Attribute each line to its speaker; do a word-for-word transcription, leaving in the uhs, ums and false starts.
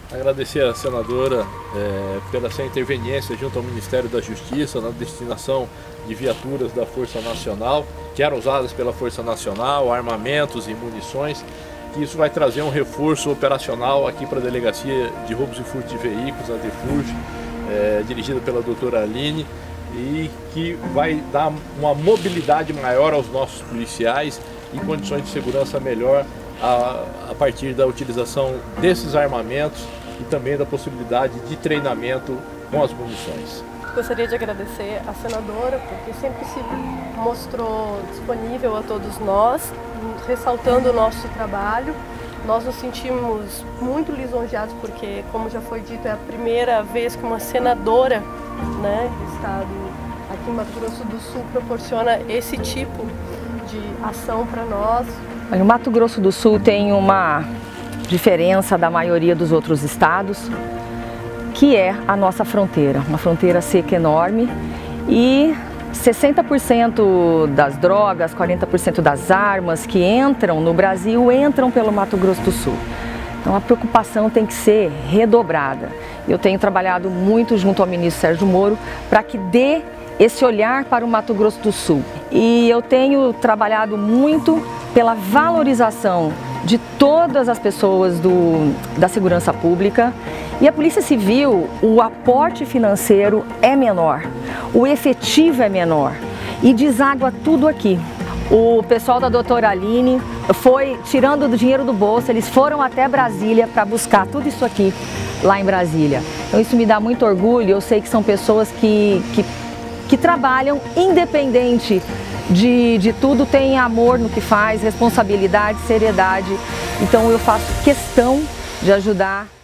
Speaker 1: Agradecer à senadora é, pela sua interveniência junto ao Ministério da Justiça na destinação de viaturas da Força Nacional, que eram usadas pela Força Nacional, armamentos e munições, que isso vai trazer um reforço operacional aqui para a Delegacia de Roubos e Furtos de Veículos, a DEFURV, é, dirigida pela doutora Aline, e que vai dar uma mobilidade maior aos nossos policiais e condições de segurança melhor a, a partir da utilização desses armamentos e também da possibilidade de treinamento com as munições.
Speaker 2: Gostaria de agradecer à senadora, porque sempre se mostrou disponível a todos nós, ressaltando o nosso trabalho. Nós nos sentimos muito lisonjeados porque, como já foi dito, é a primeira vez que uma senadora, né, do estado aqui em Mato Grosso do Sul proporciona esse tipo de ação para nós.
Speaker 3: O Mato Grosso do Sul tem uma diferença da maioria dos outros estados, que é a nossa fronteira, uma fronteira seca enorme, e sessenta por cento das drogas, quarenta por cento das armas que entram no Brasil entram pelo Mato Grosso do Sul. Então a preocupação tem que ser redobrada. Eu tenho trabalhado muito junto ao ministro Sérgio Moro para que dê esse olhar para o Mato Grosso do Sul. E eu tenho trabalhado muito pela valorização de todas as pessoas do, da segurança pública. E a Polícia Civil, o aporte financeiro é menor, o efetivo é menor e deságua tudo aqui. O pessoal da doutora Aline foi tirando do dinheiro do bolso, eles foram até Brasília para buscar tudo isso aqui lá em Brasília. Então isso me dá muito orgulho, eu sei que são pessoas que, que, que trabalham independente de, de tudo, têm amor no que faz, responsabilidade, seriedade. Então eu faço questão de ajudar